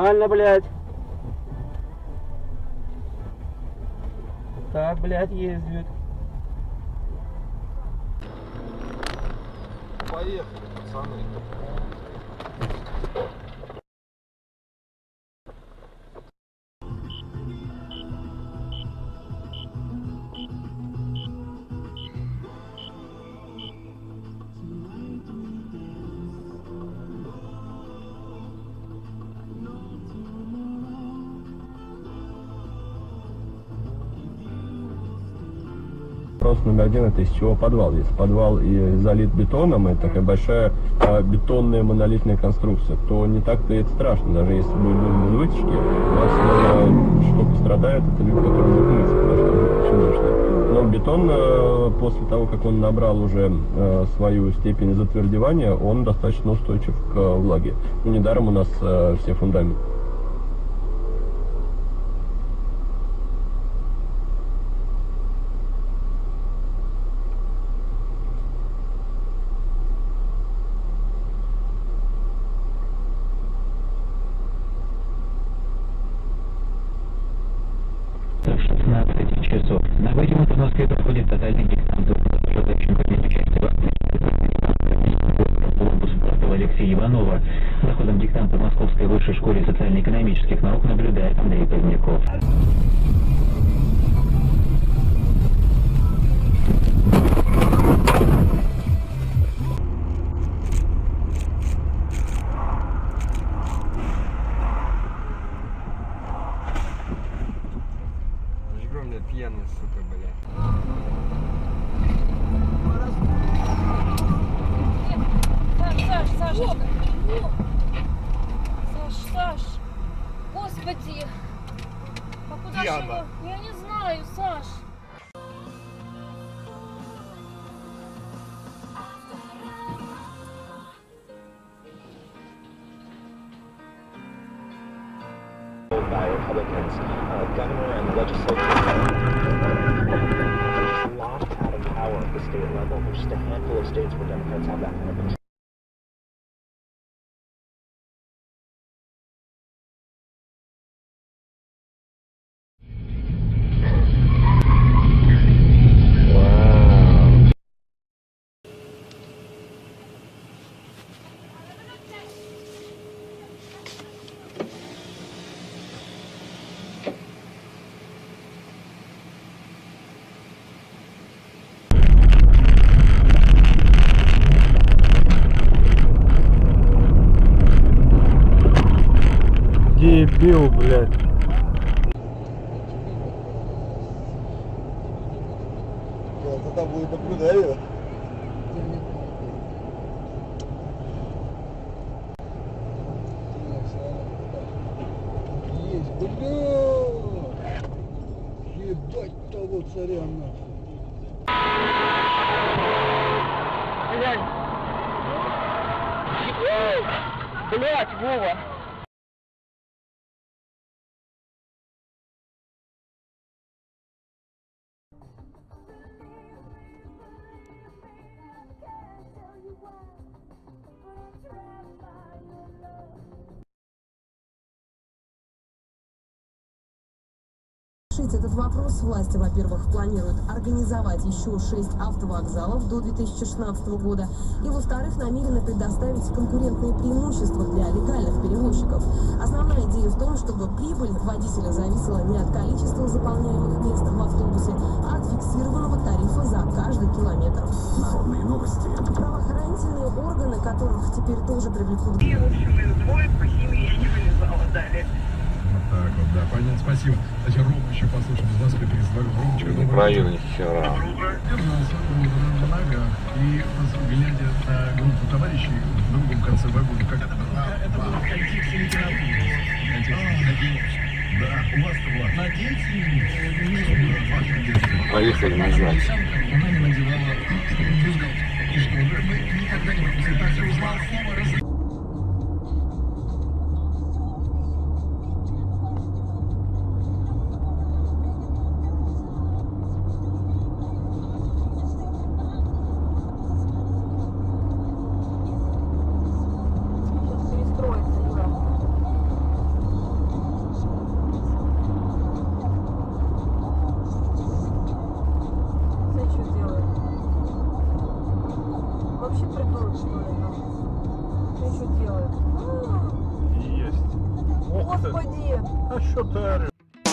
Нормально, блядь. Так, блядь, ездит. Поехали, пацаны. Вопрос номер один — это из чего подвал. Если подвал и залит бетоном, это такая большая бетонная монолитная конструкция, то не так-то это страшно. Даже если будут вытяжки, у вас, что пострадает, это люди, которые будут мыться, потому что это очень мощно. Но бетон, после того, как он набрал уже свою степень затвердевания, он достаточно устойчив к влаге. Ну, недаром у нас все фундаменты. В 16 часов. На выйдем в Москве проходит тотальный диктант. Желающим принять участие в акции корпус Алексея Иванова. За ходом диктанта в Московской высшей школе социально-экономических наук наблюдает Андрей Поздняков. Пьяный, сука, блядь. Саш, господи, а куда же его? Я не знаю, Саш. By Republicans, governor and legislature locked out of power at the state level. There's just a handful of states where Democrats have that kind of control. Дебил, блядь. Тогда будет наблюдаю. Есть, бля! Ебать того царя нахуй. Блядь, Вова. Решить этот вопрос власти, во-первых, планируют организовать еще 6 автовокзалов до 2016 года, и, во-вторых, намерены предоставить конкурентные преимущества для легальных перевозчиков. Основная идея в том, чтобы прибыль водителя зависела не от количества заполняемых мест в автобусе, а от фиксированного тарифа за каждый километр. Народные новости. Правоохранительные органы, которых теперь тоже привлекут. И, в общем, из двое по химии я не вылезала далее. Так вот, да, понятно, спасибо. Кстати, Рома еще послушаем из Москвы, перезвонил. Ромочка, Не прою ни хера. На ногах и глядя на группу товарищей в другом конце вагона, как это было? Это было в контексте литературы. Да, у вас-то Влад. Надеюсь, в вашем детстве. Поехали назад. Она не надевала бюстгальтер. И что, мы никогда не будем так же узнал слово. что ты орешь?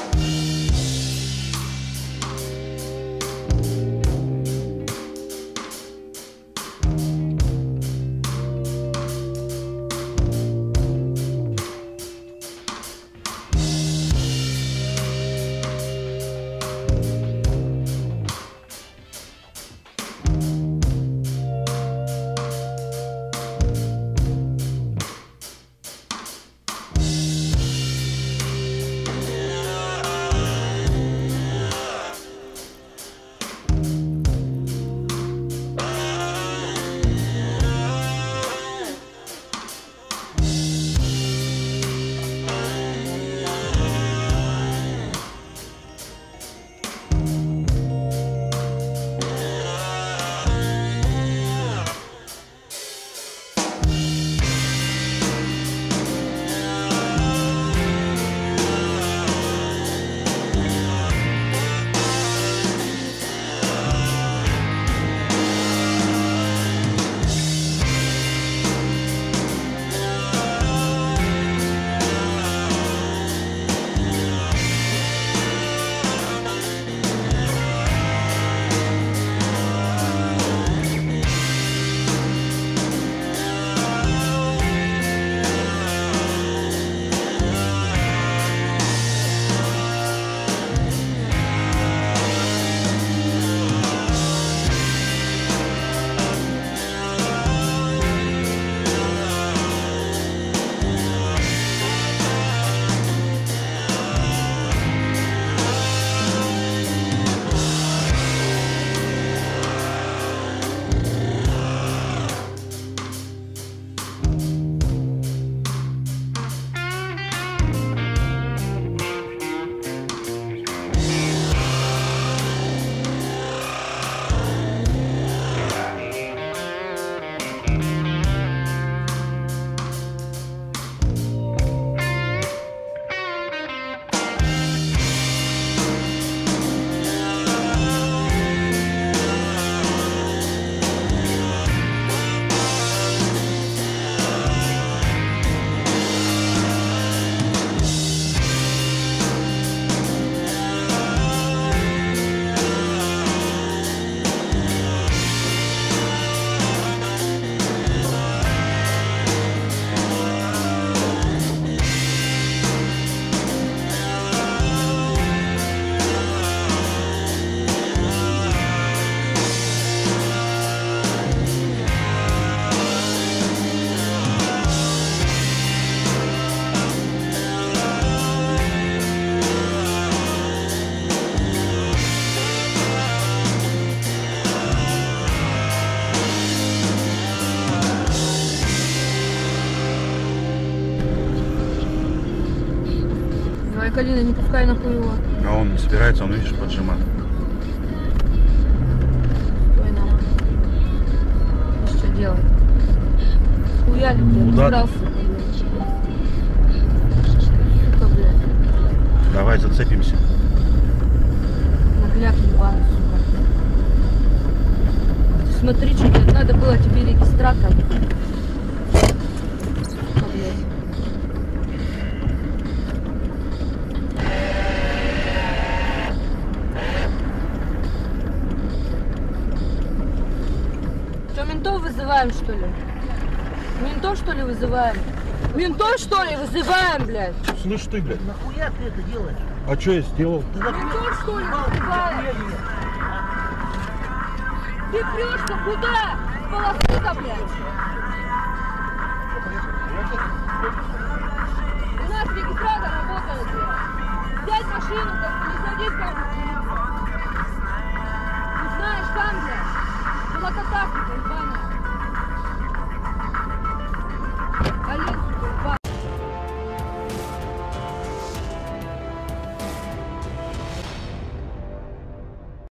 Калина, не пускай нахуй его. А он не собирается, он, видишь, поджимает. Стой, нахуй. Что делать? Хуяли, блядь, собрался. Сука, блядь. Давай зацепимся. Нагляк ебаный, сука. Ты смотри, что тебе надо было тебе регистратор. Сука, блядь. Ментов вызываем, что ли? Ментов, что ли, вызываем? Ментов, что ли, вызываем, блядь? Слышь ты, блядь. Нахуя ты это делаешь? А что я сделал? Ментов, что ли, вызываем? Ты прешь-то куда? С полосы-то, блядь.